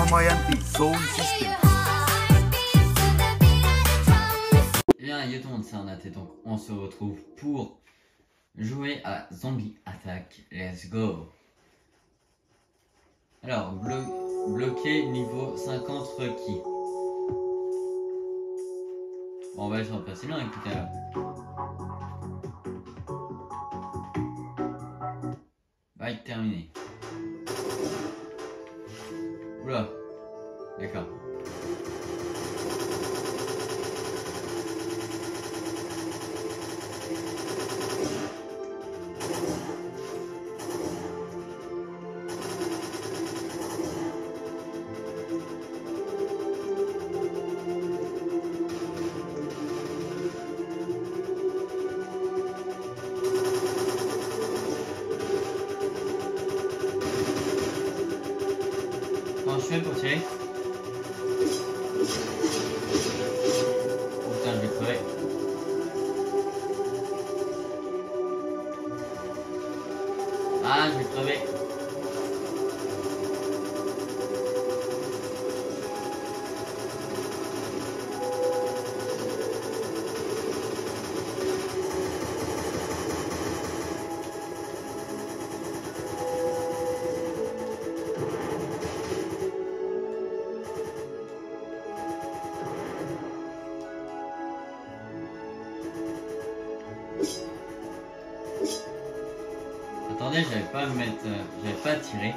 Damayanti Sound System. Eh bien, yo tout le monde, c'est Arnat et donc on se retrouve pour jouer à Zombie Attack. Let's go. Alors, bloqué niveau 50 requis. Bon, on va être pas si bien, écoutez alors. Bail terminé. Oula. D'accord. Comment je fais pour tirer? Oh putain, je vais crever. Ah, je vais crever. Attendez, j'avais pas à me mettre, j'avais pas à tirer.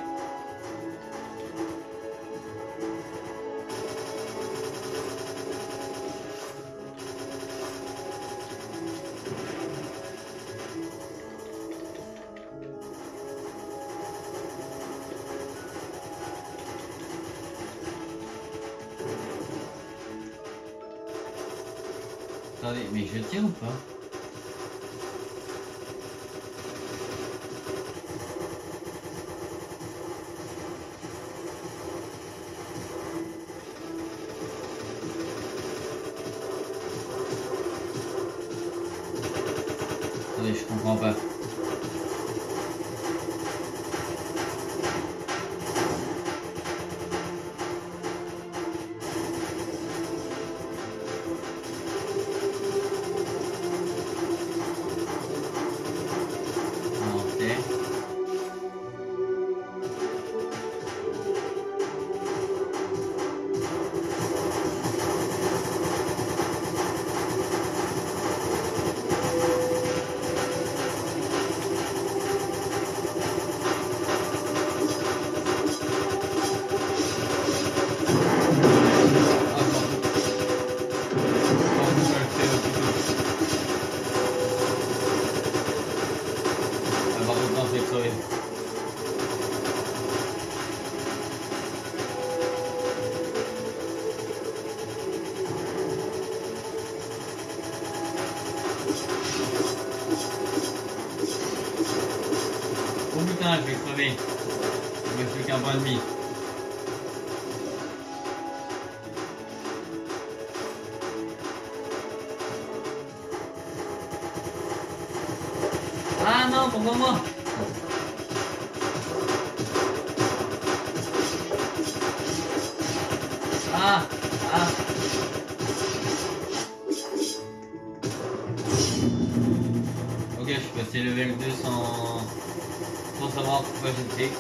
Attendez, mais je tire ou pas? Attendez, je comprends pas. Oh putain, je vais crever. Il me reste plus qu'un point et demi. Ah non, pourquoi moi? Ah, ah. Ok, je suis passé level 2 sans savoir pourquoi j'étais.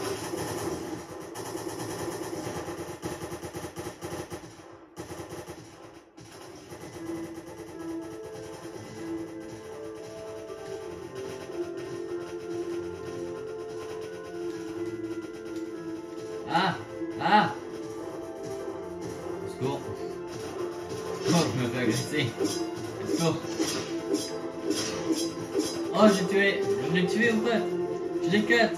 Ah, ah. Au secours. Oh, je me fais agresser. Au secours. Oh, j'ai tué. Je l'ai tué ou pas? Je l'ai cut.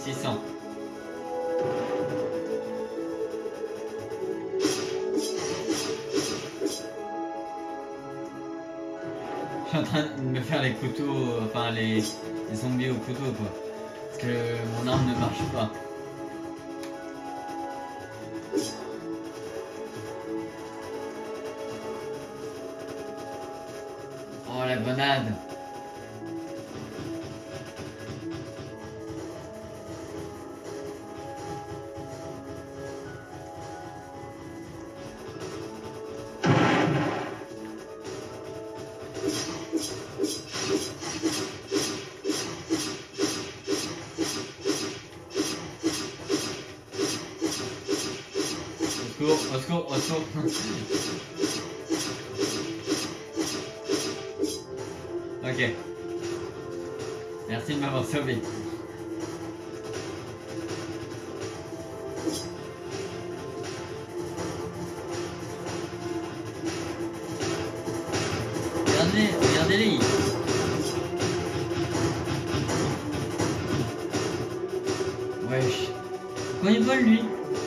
600. Je suis en train de me faire les couteaux, enfin les zombies au couteau quoi. Parce que mon arme ne marche pas. Oh la grenade! Au secours, au secours. Ok. Merci de m'avoir sauvé. Regardez-les. Wesh. Pourquoi il vole lui?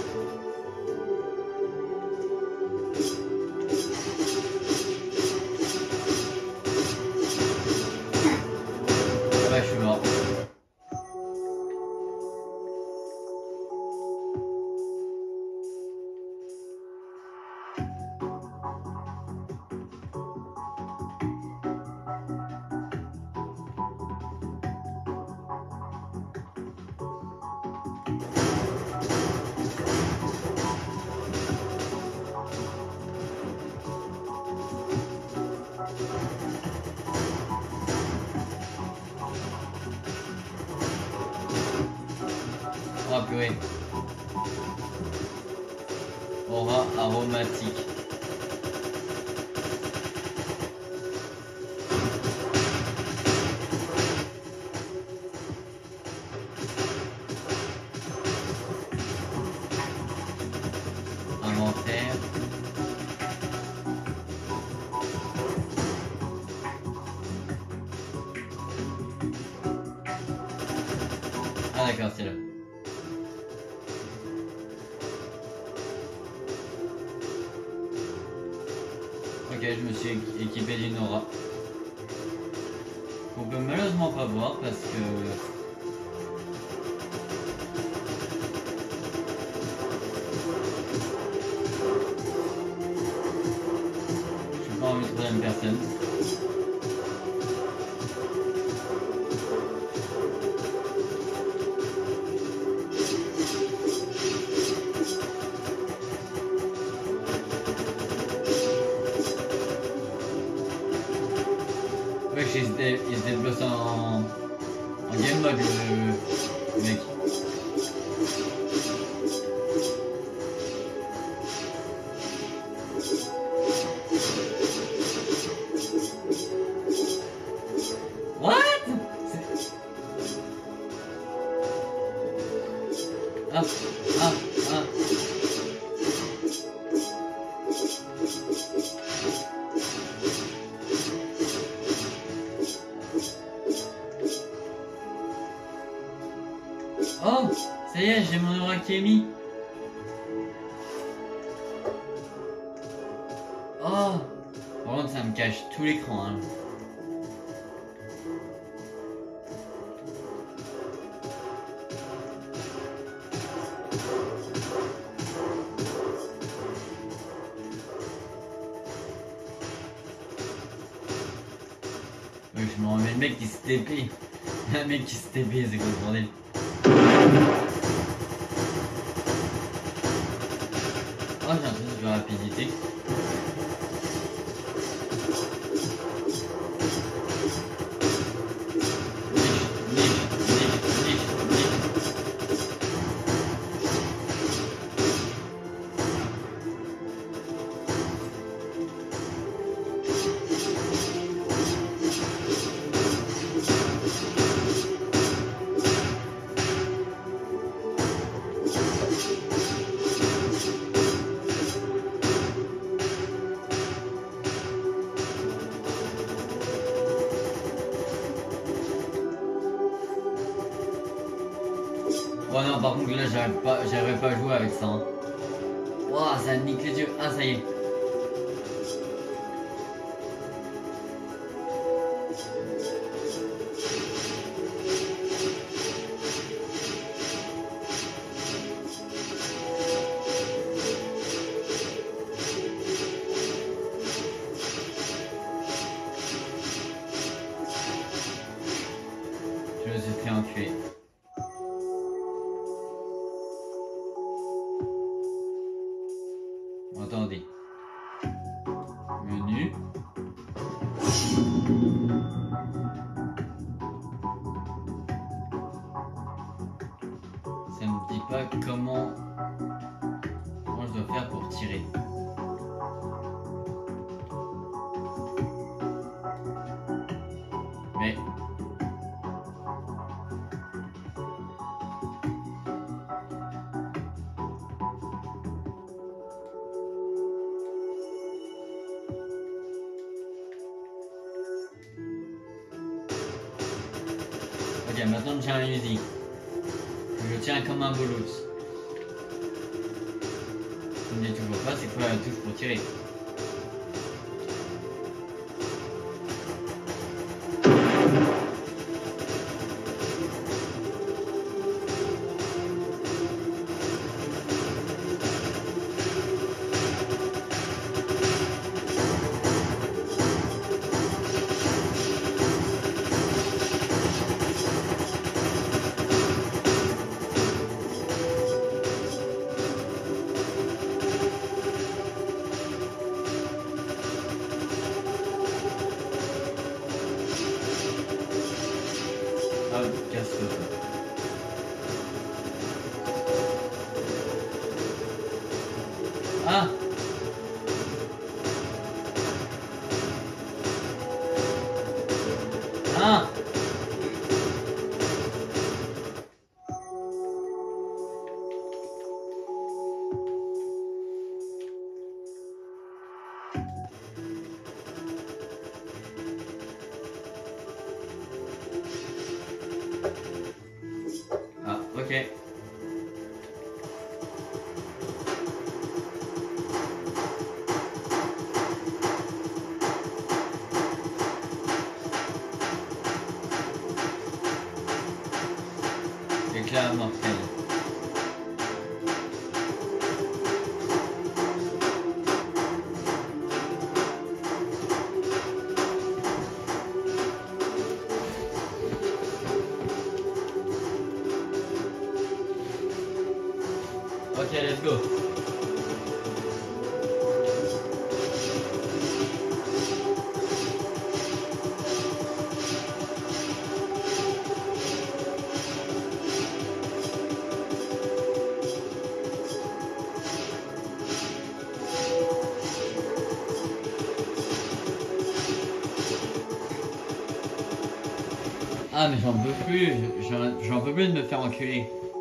Je suis mort. Oh purée. Aura aromatique. Inventaire. Ah d'accord, c'est là. Ok, je me suis équipé d'une aura. On peut malheureusement pas voir parce que... je suis pas en troisième personne. Ouais, il se débloque en game mode le mec. What? Ah, ah, ah. Oh, ça y est, j'ai mon aura qui est mis. Oh, par contre, ça me cache tout l'écran. Hein. Oui, je me remets le mec qui se TP. Un mec qui se TP, c'est quoi le bordel? Oh, j'ai un truc de rapidité. Oh non, par contre, là, j'arriverai pas à jouer avec ça. Hein. Ouah, ça nique les yeux. Ah, ça y est. Je me suis fait enculer. Attendez. Menu. Ça me dit pas comment je dois faire pour tirer. Mais ok, maintenant j'ai un musique. Je tiens comme un bolos. Je ne dis toujours pas, c'est quoi la touche pour tirer? Ah, casse-toi. Ah! Ah! Ah, ok. Éclat mortel. Ok, let's go. Ah mais j'en peux plus, j'en peux plus de me faire enculer.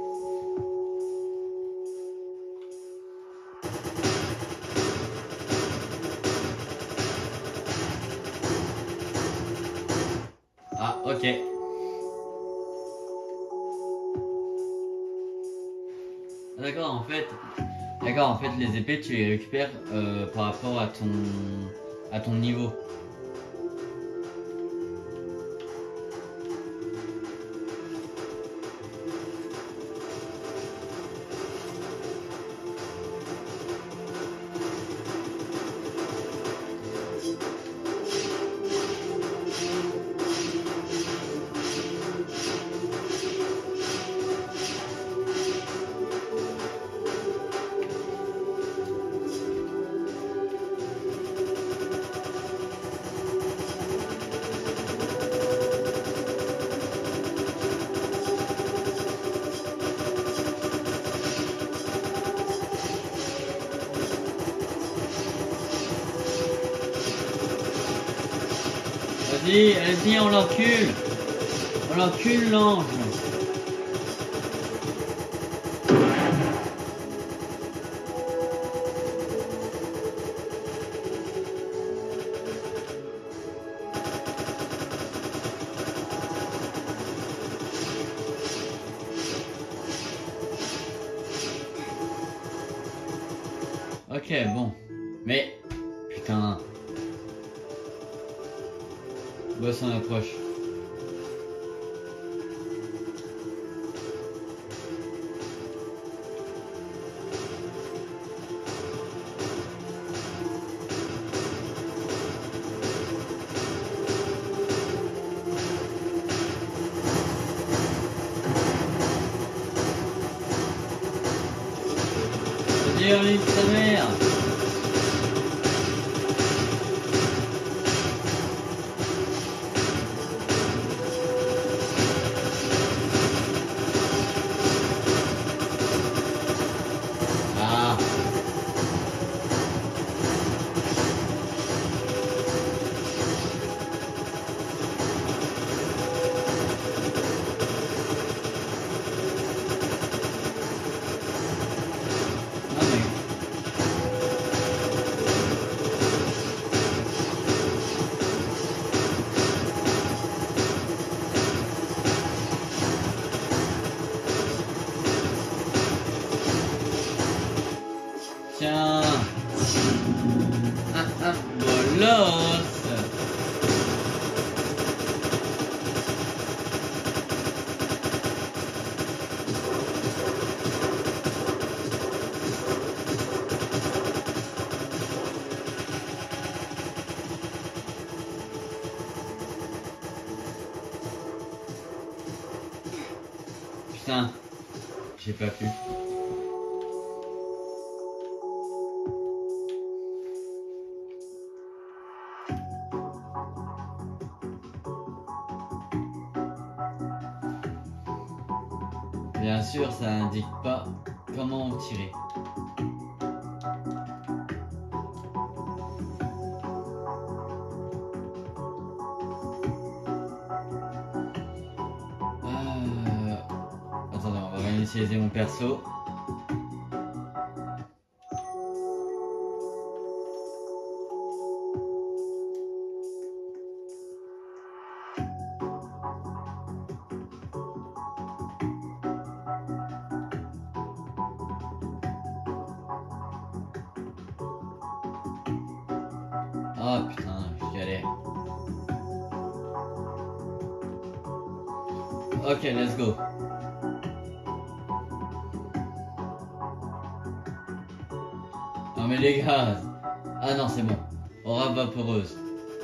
Ah ok. D'accord en fait les épées tu les récupères par rapport à ton niveau. Vas-y, on l'encule. On l'encule l'ange. Ok, bon. Mais... Putain. Boss en approche. Dire lui sa mère. Ah. Non mais... Tiens. Bolos. Putain. J'ai pas pu. Bien sûr, ça indique pas comment tirer. Attendez, on va réinitialiser mon perso. Ah putain, je galère. Ok, let's go. Non mais les gars. Ah non, c'est bon. Aura vaporeuse.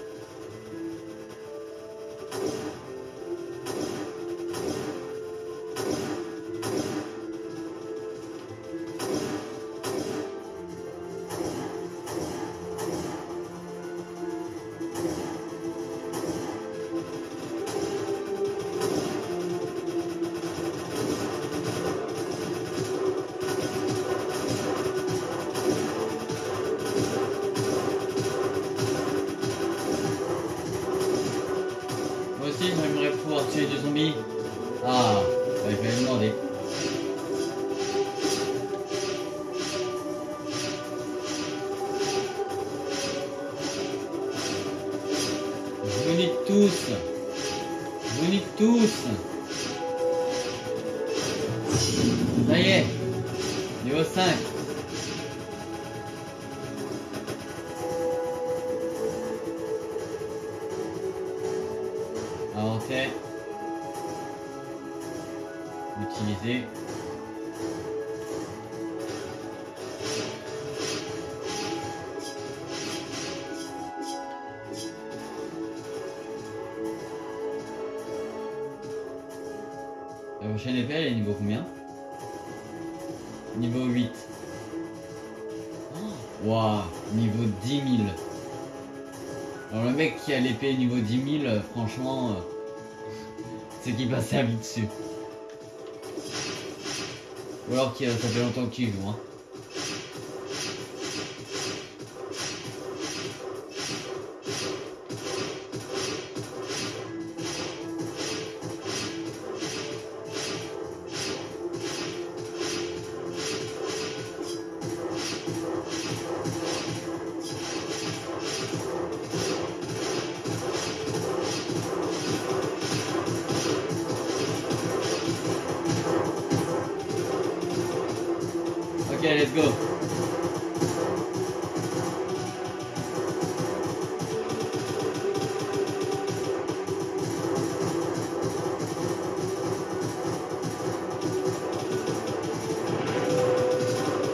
Moi aussi, j'aimerais pouvoir tuer des zombies. Ah, il fallait me demander. Je vous nique tous. Je vous nique tous. Ça y est. Niveau 5. Avancer. Utiliser. La prochaine épée, elle est niveau combien? Niveau 8. Waouh, niveau 10 000. Alors le mec qui a l'épée niveau 10 000, franchement, c'est qu'il passe sa vie dessus. Ou alors ça fait longtemps qu'il joue. Hein. Ok, let's go.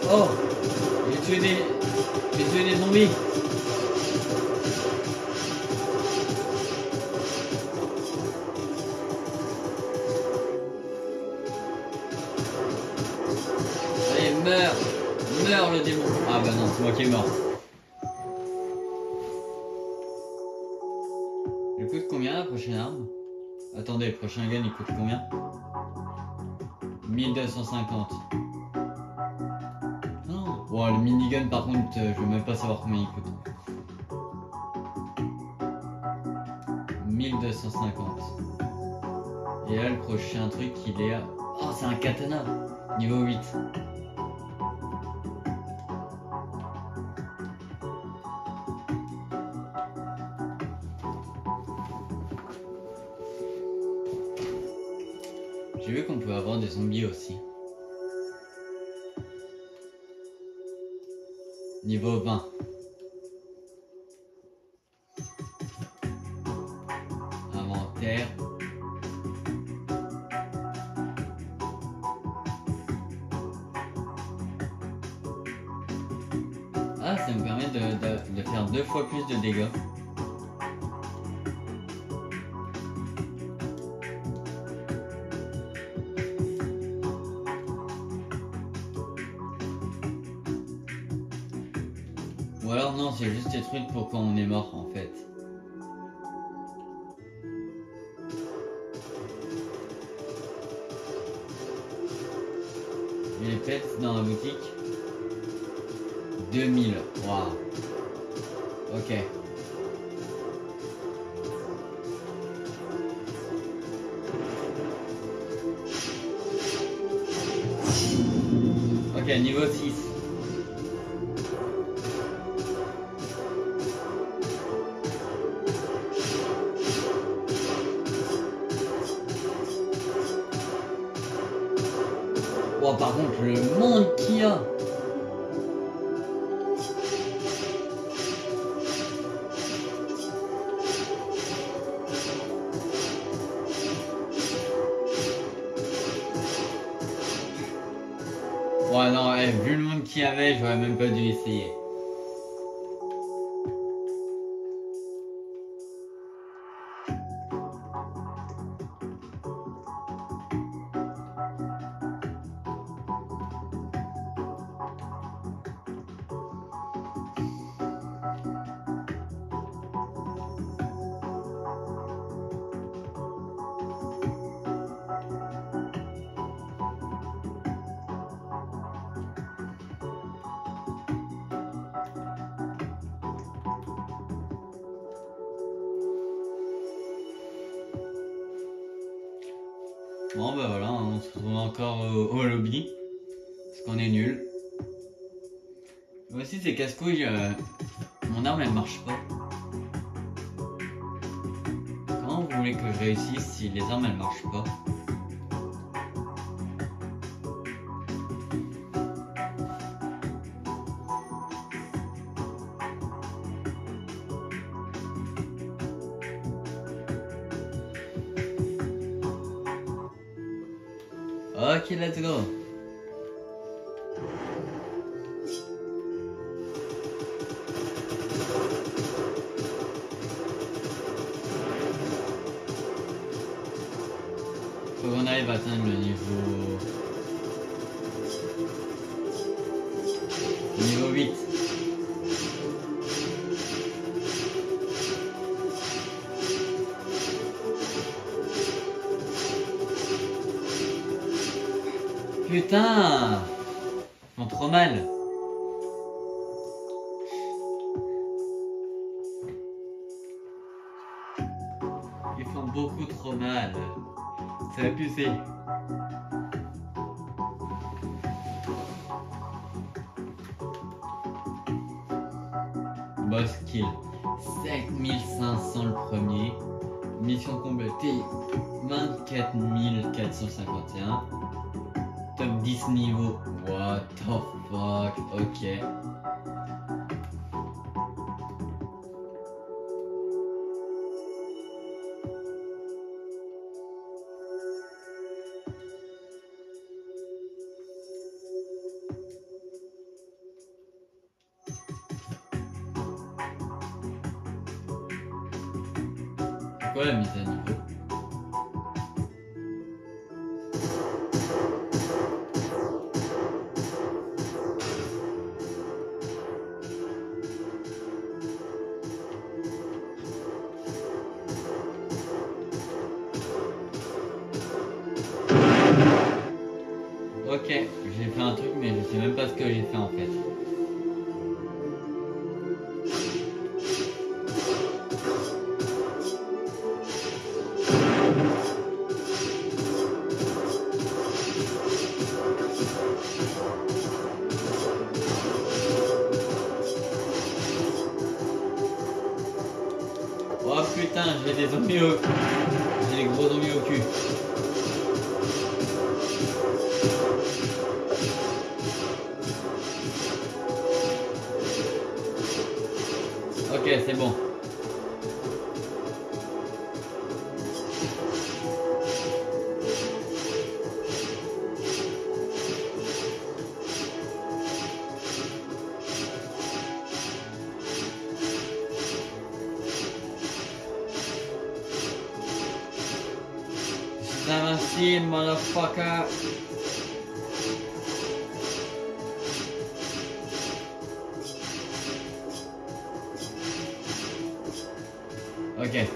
Oh, j'ai tué des zombies. Allez, meurs, meurs le démon. Ah bah non, c'est moi qui est mort. Il coûte combien la prochaine arme? Attendez, le prochain gun il coûte combien? 1250. Non. Bon, le minigun par contre, je veux même pas savoir combien il coûte. 1250. Et là, le prochain truc, il est à... Oh, c'est un katana. Niveau 8. J'ai vu qu'on peut avoir des zombies aussi. Niveau 20. Inventaire. Ah, ça me permet de faire 2 fois plus de dégâts. Ou alors non, c'est juste des trucs pour quand on est mort en fait. Et les pets dans la boutique 2000. Waouh. Ok. Ok, niveau 6. Oh, par contre, le monde qu'il y a. Ouais, non, vu le monde qu'il y avait, j'aurais même pas dû essayer. Bon bah voilà, on se retrouve encore au lobby. Parce qu'on est nul. Moi aussi c'est casse-couille, mon arme elle marche pas. Comment vous voulez que je réussisse si les armes elles marchent pas? Ok, let's go. Faut qu'on arrive à atteindre le niveau 8. Putain, ils font trop mal. Ils font beaucoup trop mal. C'est abusé. Boss kill. 7500 le premier. Mission complétée. 24 451. Top 10 niveau. What the fuck. Ok. quoi la mise à niveau? Ok, j'ai fait un truc mais je sais même pas ce que j'ai fait en fait. Oh putain, j'ai des zombies au... J'ai des gros zombies au cul. Ok, c'est bon. Je suis invincible, motherfucker. Ok.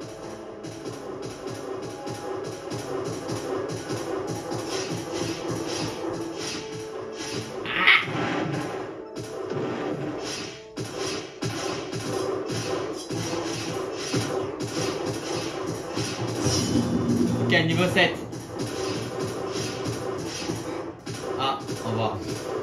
Ok, niveau 7. Ah, au revoir.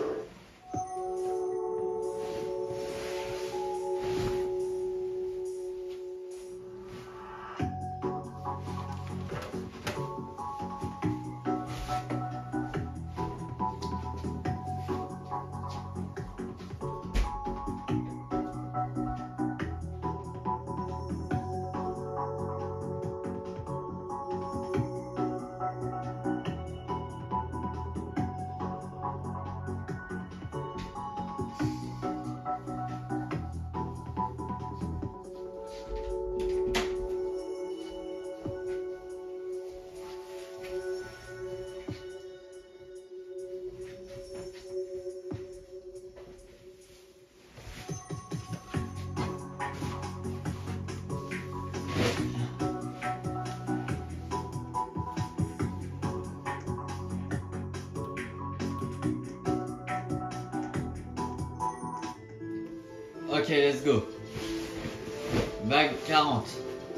Ok, let's go. Vague 40.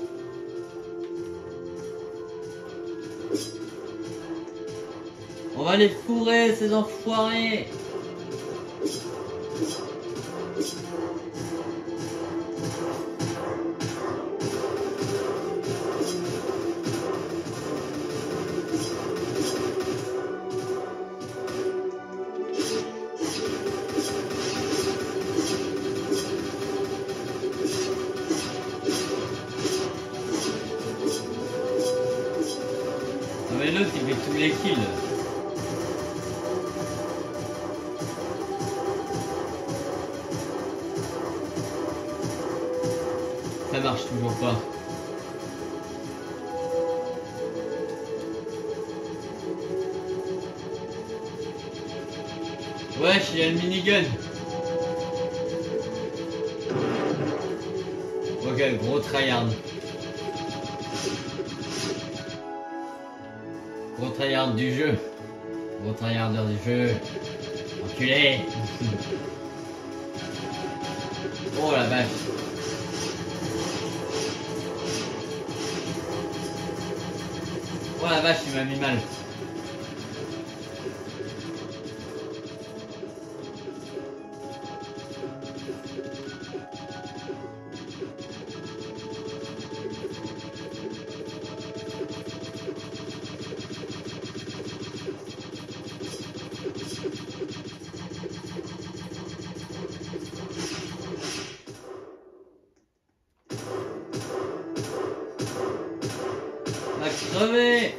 On va les fourrer, ces enfoirés. Non mais l'autre il fait tous les kills. Ça marche toujours pas. Wesh, il y a le minigun. Ok, gros tryhard. Gros tryhard du jeu. Gros tryharder du jeu. Enculé. Oh la vache. Oh la vache, il m'a mis mal. Va crever.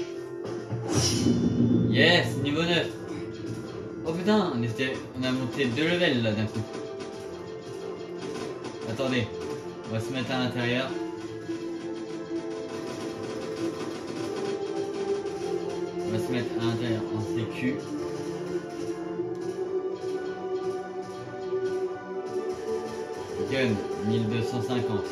Yes, niveau 9. Oh putain, on a monté 2 levels là d'un coup. Attendez, on va se mettre à l'intérieur. On va se mettre à l'intérieur en sécu. Gun 1250.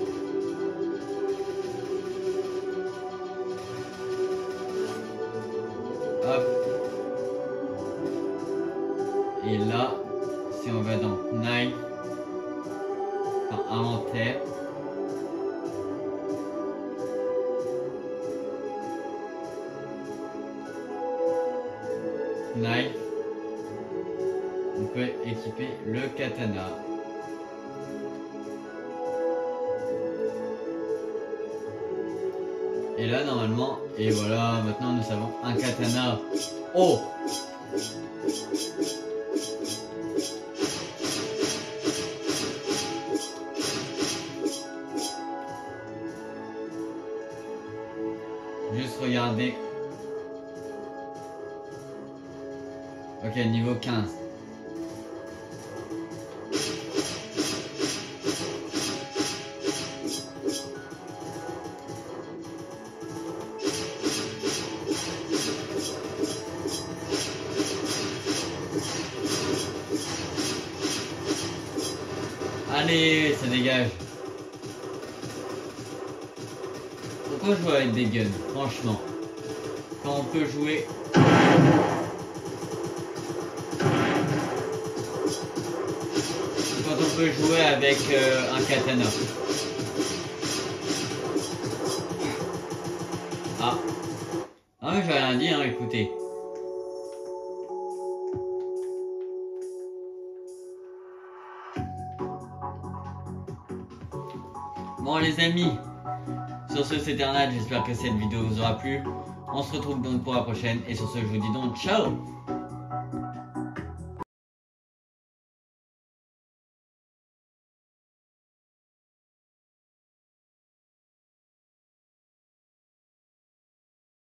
Hop. Et là, si on va dans knife, enfin inventaire. Knife, on peut équiper le katana. Et là normalement, et voilà, maintenant nous avons un katana. Oh! Juste regarder. Ok, niveau 15. Allez, ça dégage. Pourquoi jouer avec des guns, franchement? Quand on peut jouer... Quand on peut jouer avec un katana. Ah. Ah mais j'ai rien dit, hein, écoutez. Bon les amis, sur ce c'est Eternal, j'espère que cette vidéo vous aura plu. On se retrouve donc pour la prochaine et sur ce je vous dis donc ciao.